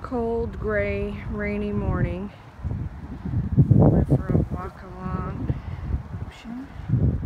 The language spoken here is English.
cold, gray, rainy morning. Went for a walk along the ocean.